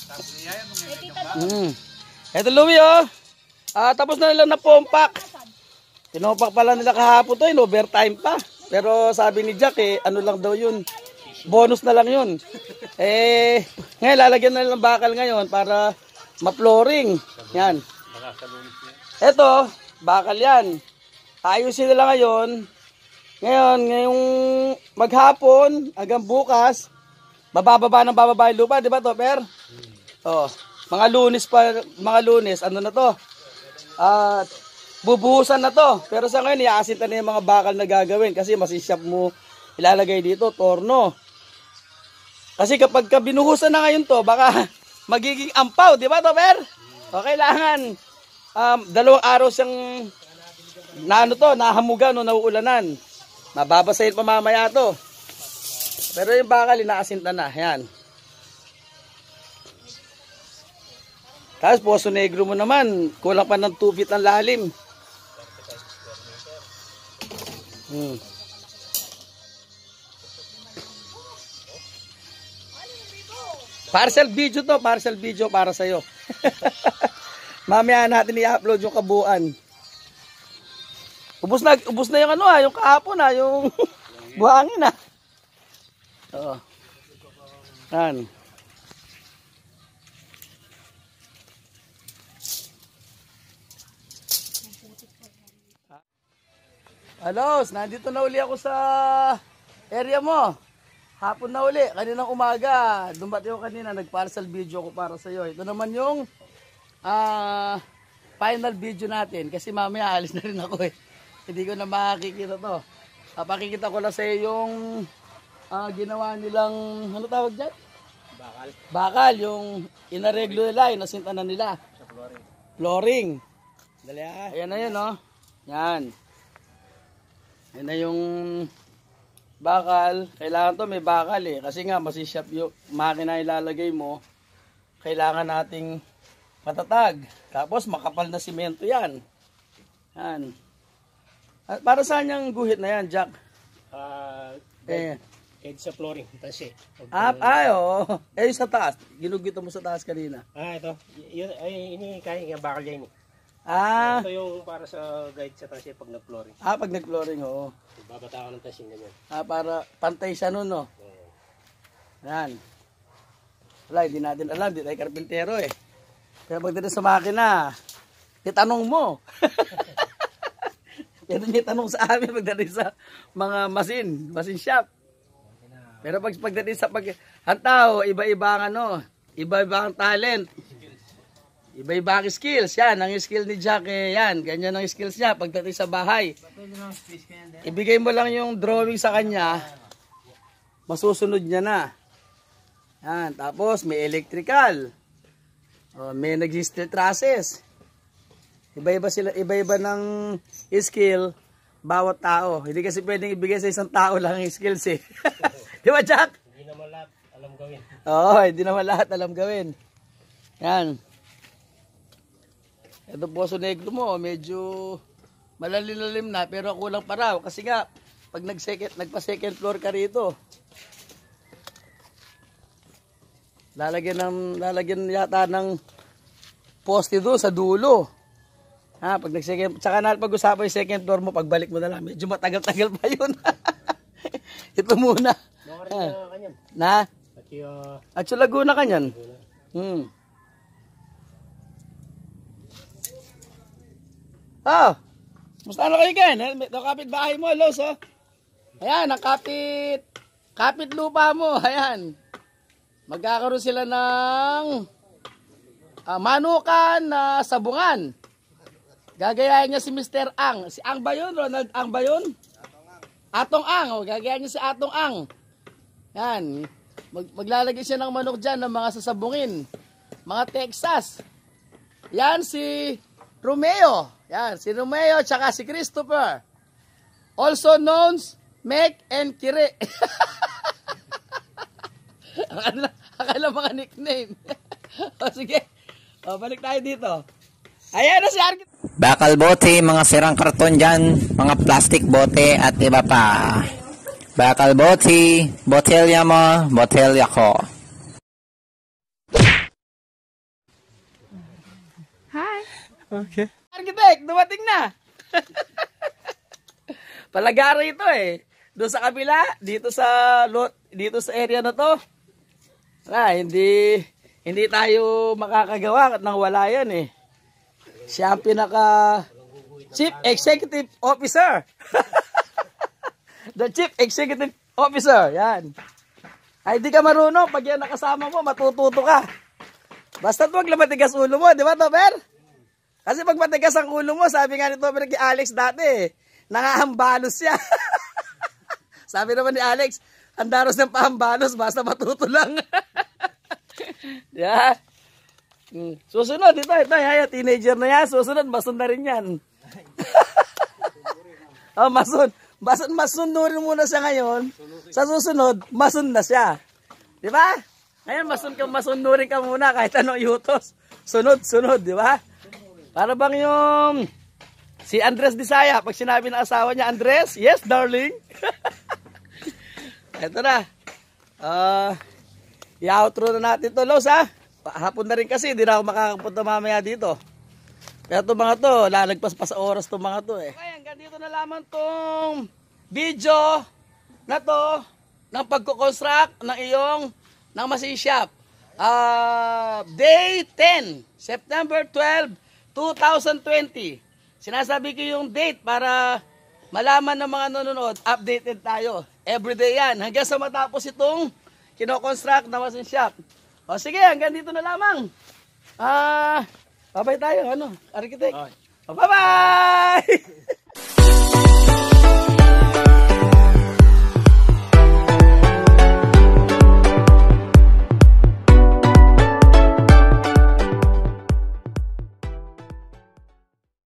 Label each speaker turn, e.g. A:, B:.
A: Ito Louie oh. Tapos na nila na pompak. Pinumpak pala nila kahapon to, overtime pa. Pero sabi ni Jack ano lang daw yun. Bonus na lang yun. Ngayon lalagyan na lang bakal ngayon para ma-flooring. Yan. Ito, bakal yan. Ayusin nila ngayon. Ngayon, ngayong maghapon, hanggang bukas, bababa yung lupa, di ba Topper? Oh, mga lunes, ano na to? Bubuhusan na to. Pero sa ngayon, iaasinta na yung mga bakal na gagawin kasi masisiyap mo ilalagay dito, torno. Kasi kapag binuhusan na ngayon to, baka magiging ampaw, di ba Topper? O kailangan, 2 araw siyang nahamugan o nauulanan. Mababasahin pa mamaya to. Pero yung bakal, inaasinta na. Yan. Tapos, Poso Negro mo naman. Kulang pa ng 2 feet ang lalim. Parcel video to. Parcel video para sa'yo. Mamaya natin i-upload yung kabuuan. Ubus na yung yung kahapon yung buhangin Oo. Yan. Halos, nandito na uli ako sa area mo. Hapon na uli, kaninang umaga. Dumating ako kanina, nag-parcel video ko para sa iyo. Ito naman yung final video natin kasi mamaya alis na rin ako Hindi ko na makikita to. Pakikita ko lang sa iyo yung ginawa nilang, ano tawag dyan? Bakal. Bakal, yung inareglo nila, inasinta na nila. Flooring. Dali Ayan na yun, no? Yan. Yan na yung bakal. Kailangan to may bakal kasi nga masisiyap yung makina ilalagay mo. Kailangan nating matatag. Tapos makapal na simento yan. Yan. At para saan yung guhit na yan, Jack?
B: Kahit sa flooring, tasi.
A: Oo. Sa taas. Ginugito mo sa taas kanina.
B: Ito. Ini kaya nga bakal yan Ito yung para sa guide sa tasi pag nag-flooring.
A: Pag nag-flooring, oo.
B: Babata ko ng tasi ganyan.
A: Para pantay siya nun, no? Yan. Wala, hindi natin alam. Hindi tayo karpintero Kaya pagdating sa makina, itanong mo. Yan yung tanong sa amin pagdating sa mga machine shop. Pero pagdating sa ang tao, iba-ibang iba-ibang talent. Iba-ibang skills. Yan, ang skill ni Jack yan. Ganyan ang skills niya pagdating sa bahay. Ibigay mo lang yung drawing sa kanya, masusunod niya na. Yan, tapos may electrical. May nag-steel trusses. Iba-iba sila, iba-iba ng skill bawat tao. Hindi kasi pwedeng ibigay sa isang tao lang ang skills Di ba, Jack?
B: Hindi naman lahat alam gawin.
A: Hindi naman lahat alam gawin. Yan. Ito Poso Negro mo, medyo malalilalim na pero kulang pa raw kasi nga pag nagpa-second floor ka rito. Lalagyan yata ng poste doon sa dulo. Pag tsaka na pag-usapan yung second floor mo, pagbalik mo na lang. Medyo matagal-tagal pa yun. Ito muna. Na? At yung Laguna kanyan. Musta na kayo kan? Kapit bahay mo, Los, Ayan, ang kapit lupa mo. Ayan. Magkakaroon sila ng manukan na sabungan. Gagayahin niya si Mr. Ang. Si Ang ba yun? Ronald Ang ba yun? Atong Ang. Gagayahin niya si Atong Ang. Yan. Maglalagay siya ng manok dyan ng mga sasabungin. Mga Texas. Yan si Romeo. Yan. Si Romeo tsaka si Christopher. Also known Mek and Kire. Akala mga nickname. Sige. Balik tayo dito. Ayan na si Arkin.
C: Bakal bote, mga sirang karton dyan, mga plastic bote at iba pa. Bakal bote, botelya mo, botelya ko. Okay.
A: Architect, dumating na. Palagari ito eh. Doon sa kabila, dito sa area na to. Hindi tayo makakagawa nang wala yan eh. Siya ang pinaka Chief Executive Officer. The Chief Executive Officer, yan. Ay, di ka marunong. Pag yan nakasama mo, matututo ka. Basta wag lang matigas ulo mo, di ba, Toper? Kasi pag matigas ang ulo mo, sabi nga ni Toper kay Alex dati, nangahambalos siya. Sabi naman ni Alex, ang daros ng pahambalos, basta matuto lang. Yeah. Susunod, ito, teenager na yan. Susunod, masun na rin yan. Oh, masun. Masunurin muna siya ngayon. Sa susunod, masun na siya. Di ba? Ngayon, masunurin ka muna kahit anong yutos. Sunod, di ba? Para bang yung si Andres Disaya, pag sinabi ng asawa niya, Andres, yes, darling. Ito na. I-outro na natin to, Los, ha? Hapon na rin kasi, hindi na ako makakapunta mamaya dito. Pero itong mga to, lalagpas pa sa oras itong mga to eh. Okay, hanggang dito na lamang itong video na to ng pagkukonstruct ng machine shop. Day 10, September 12, 2020. Sinasabi ko yung date para malaman ng mga nanonood, updated tayo. Everyday yan, hanggang sa matapos itong kinoconstruct na machine shop. O sige, hanggang dito na lamang. Babay tayo, architect. Bye-bye!